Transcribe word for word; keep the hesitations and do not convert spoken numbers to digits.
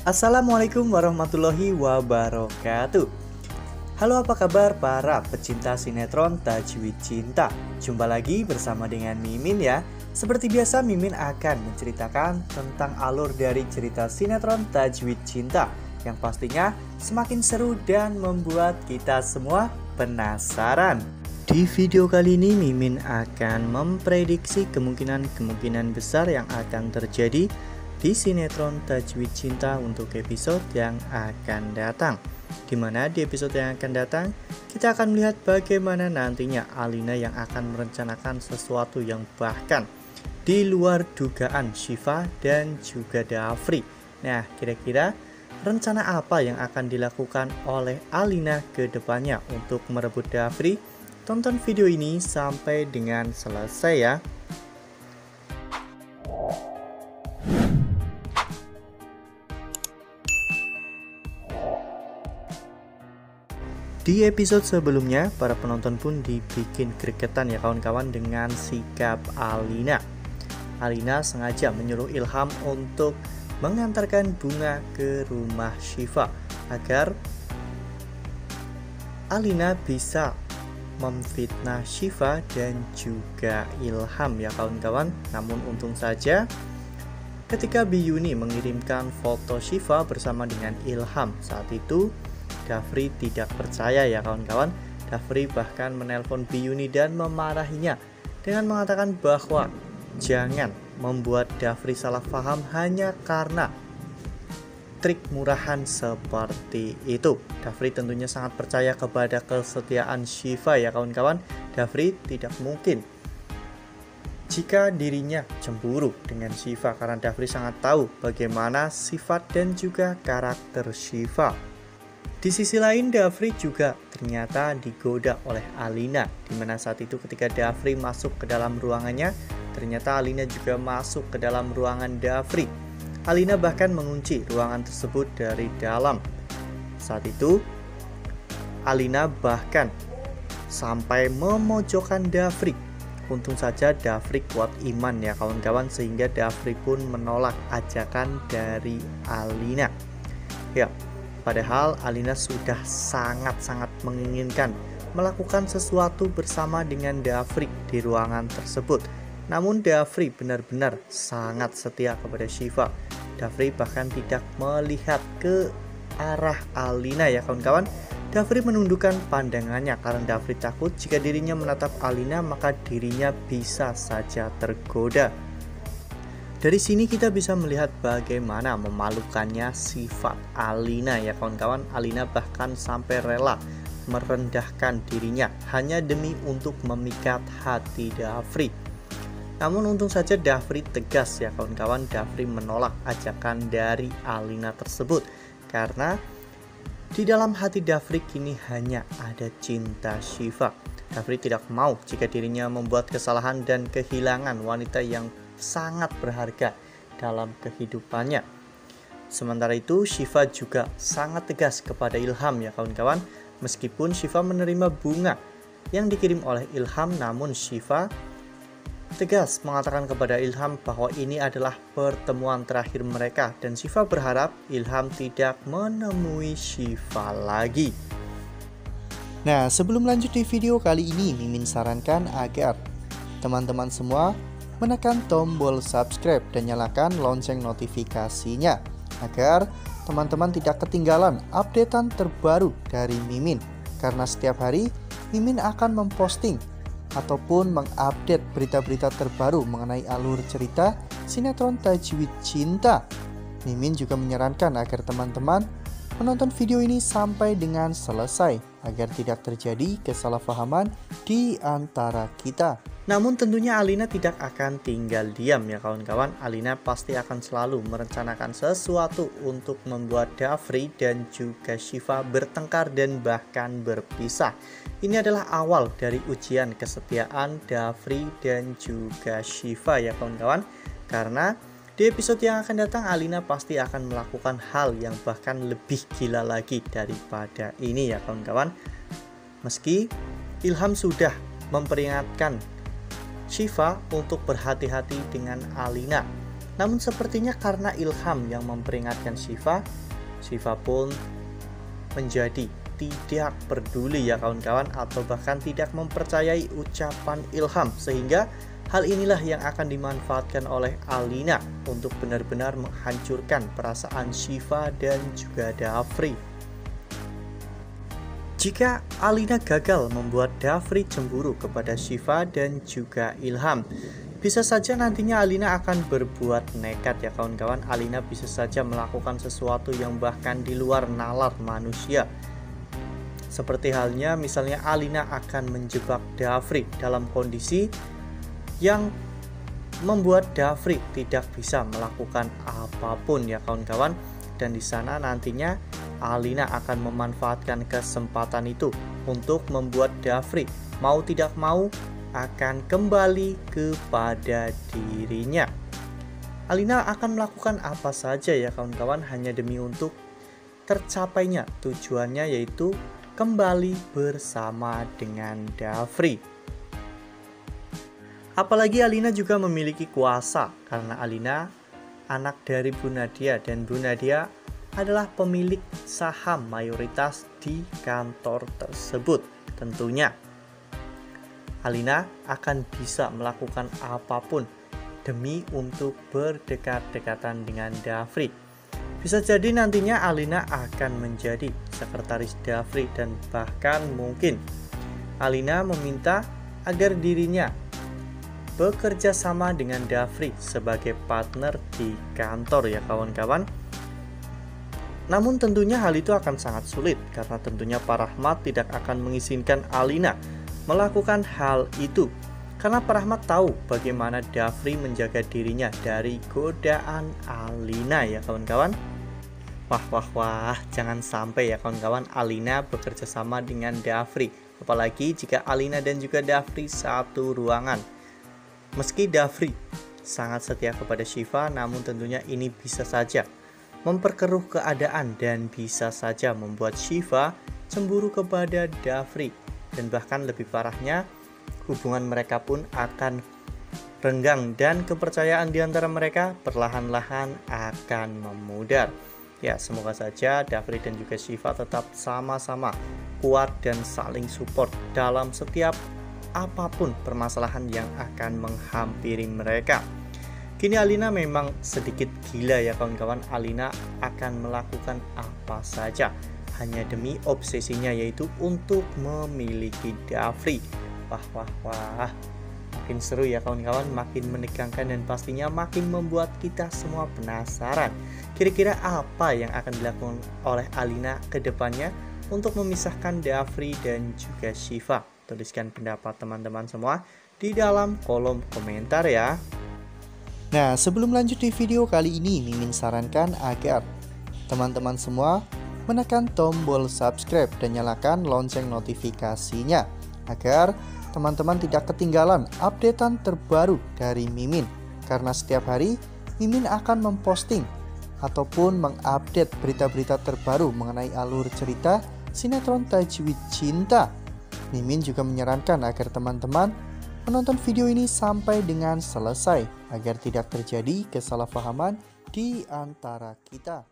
Assalamualaikum warahmatullahi wabarakatuh. Halo, apa kabar para pecinta sinetron Tajwid Cinta? Jumpa lagi bersama dengan Mimin ya. Seperti biasa, Mimin akan menceritakan tentang alur dari cerita sinetron Tajwid Cinta yang pastinya semakin seru dan membuat kita semua penasaran. Di video kali ini Mimin akan memprediksi kemungkinan-kemungkinan besar yang akan terjadi di sinetron Tajwid Cinta untuk episode yang akan datang. Dimana di episode yang akan datang kita akan melihat bagaimana nantinya Alina yang akan merencanakan sesuatu yang bahkan di luar dugaan Syifa dan juga Dafri. Nah, kira-kira rencana apa yang akan dilakukan oleh Alina ke depannya untuk merebut Dafri? Tonton video ini sampai dengan selesai ya. Di episode sebelumnya, para penonton pun dibikin gregetan ya kawan-kawan dengan sikap Alina. Alina sengaja menyuruh Ilham untuk mengantarkan bunga ke rumah Syifa agar Alina bisa memfitnah Syifa dan juga Ilham ya kawan-kawan. Namun untung saja ketika Biyuni mengirimkan foto Syifa bersama dengan Ilham, saat itu Dafri tidak percaya ya kawan-kawan. Dafri bahkan menelpon Biyuni dan memarahinya dengan mengatakan bahwa jangan membuat Dafri salah paham hanya karena trik murahan seperti itu. Dafri tentunya sangat percaya kepada kesetiaan Syifa ya kawan-kawan. Dafri tidak mungkin jika dirinya cemburu dengan Syifa karena Dafri sangat tahu bagaimana sifat dan juga karakter Syifa. Di sisi lain, Dafri juga ternyata digoda oleh Alina, dimana saat itu ketika Dafri masuk ke dalam ruangannya, ternyata Alina juga masuk ke dalam ruangan Dafri. Alina bahkan mengunci ruangan tersebut dari dalam. Saat itu, Alina bahkan sampai memojokkan Dafri. Untung saja Dafri kuat iman ya kawan-kawan, sehingga Dafri pun menolak ajakan dari Alina. Ya, padahal Alina sudah sangat-sangat menginginkan melakukan sesuatu bersama dengan Dafri di ruangan tersebut. Namun Dafri benar-benar sangat setia kepada Syifa. Dafri bahkan tidak melihat ke arah Alina ya kawan-kawan. Dafri menundukkan pandangannya karena Dafri takut jika dirinya menatap Alina maka dirinya bisa saja tergoda. Dari sini kita bisa melihat bagaimana memalukannya sifat Alina ya kawan-kawan. Alina bahkan sampai rela merendahkan dirinya hanya demi untuk memikat hati Dafri. Namun untung saja Dafri tegas ya kawan-kawan. Dafri menolak ajakan dari Alina tersebut karena di dalam hati Dafri kini hanya ada cinta Syifa. Dafri tidak mau jika dirinya membuat kesalahan dan kehilangan wanita yang sangat berharga dalam kehidupannya. Sementara itu Syifa juga sangat tegas kepada Ilham ya kawan-kawan. Meskipun Syifa menerima bunga yang dikirim oleh Ilham, namun Syifa tegas mengatakan kepada Ilham bahwa ini adalah pertemuan terakhir mereka dan Syifa berharap Ilham tidak menemui Syifa lagi. Nah, sebelum lanjut di video kali ini, Mimin sarankan agar teman-teman semua menekan tombol subscribe dan nyalakan lonceng notifikasinya agar teman-teman tidak ketinggalan updatean terbaru dari Mimin. Karena setiap hari Mimin akan memposting ataupun mengupdate berita-berita terbaru mengenai alur cerita sinetron Tajwid Cinta. Mimin juga menyarankan agar teman-teman menonton video ini sampai dengan selesai agar tidak terjadi kesalahpahaman di antara kita. Namun tentunya Alina tidak akan tinggal diam ya kawan-kawan. Alina pasti akan selalu merencanakan sesuatu untuk membuat Dafri dan juga Syifa bertengkar dan bahkan berpisah. Ini adalah awal dari ujian kesetiaan Dafri dan juga Syifa ya kawan-kawan. Karena di episode yang akan datang Alina pasti akan melakukan hal yang bahkan lebih gila lagi daripada ini ya kawan-kawan. Meski Ilham sudah memperingatkan Syifa untuk berhati-hati dengan Alina, Namun sepertinya karena Ilham yang memperingatkan Syifa, Syifa pun menjadi tidak peduli ya kawan-kawan, atau bahkan tidak mempercayai ucapan Ilham, sehingga hal inilah yang akan dimanfaatkan oleh Alina untuk benar-benar menghancurkan perasaan Syifa dan juga Dafri. Jika Alina gagal membuat Dafri cemburu kepada Syifa dan juga Ilham, bisa saja nantinya Alina akan berbuat nekat ya kawan-kawan. Alina bisa saja melakukan sesuatu yang bahkan di luar nalar manusia. Seperti halnya misalnya Alina akan menjebak Dafri dalam kondisi yang membuat Dafri tidak bisa melakukan apapun ya kawan-kawan. Dan di sana nantinya Alina akan memanfaatkan kesempatan itu untuk membuat Dafri mau tidak mau akan kembali kepada dirinya. Alina akan melakukan apa saja ya kawan-kawan hanya demi untuk tercapainya tujuannya, yaitu kembali bersama dengan Dafri. Apalagi Alina juga memiliki kuasa karena Alina anak dari Bu Nadia, dan Bu Nadia adalah pemilik saham mayoritas di kantor tersebut. Tentunya Alina akan bisa melakukan apapun demi untuk berdekat-dekatan dengan Dafri. Bisa jadi nantinya Alina akan menjadi sekretaris Dafri, dan bahkan mungkin Alina meminta agar dirinya bekerja sama dengan Dafri sebagai partner di kantor ya kawan-kawan. Namun tentunya hal itu akan sangat sulit karena tentunya Pak Rahmat tidak akan mengizinkan Alina melakukan hal itu, karena Pak Rahmat tahu bagaimana Dafri menjaga dirinya dari godaan Alina ya kawan-kawan. Wah wah wah, jangan sampai ya kawan-kawan Alina bekerja sama dengan Dafri, apalagi jika Alina dan juga Dafri satu ruangan. Meski Dafri sangat setia kepada Syifa, namun tentunya ini bisa saja memperkeruh keadaan dan bisa saja membuat Syifa cemburu kepada Dafri, dan bahkan lebih parahnya hubungan mereka pun akan renggang dan kepercayaan di antara mereka perlahan-lahan akan memudar. Ya, semoga saja Dafri dan juga Syifa tetap sama-sama kuat dan saling support dalam setiap apapun permasalahan yang akan menghampiri mereka. Kini Alina memang sedikit gila ya kawan-kawan. Alina akan melakukan apa saja hanya demi obsesinya, yaitu untuk memiliki Dafri. Wah wah wah, makin seru ya kawan-kawan, makin menegangkan, dan pastinya makin membuat kita semua penasaran. Kira-kira apa yang akan dilakukan oleh Alina ke depannya untuk memisahkan Dafri dan juga Syifa? Tuliskan pendapat teman-teman semua di dalam kolom komentar ya. Nah, sebelum lanjut di video kali ini, Mimin sarankan agar teman-teman semua menekan tombol subscribe dan nyalakan lonceng notifikasinya agar teman-teman tidak ketinggalan updatean terbaru dari Mimin. Karena setiap hari Mimin akan memposting ataupun mengupdate berita-berita terbaru mengenai alur cerita sinetron Tajwid Cinta. Mimin juga menyarankan agar teman-teman menonton video ini sampai dengan selesai agar tidak terjadi kesalahpahaman di antara kita.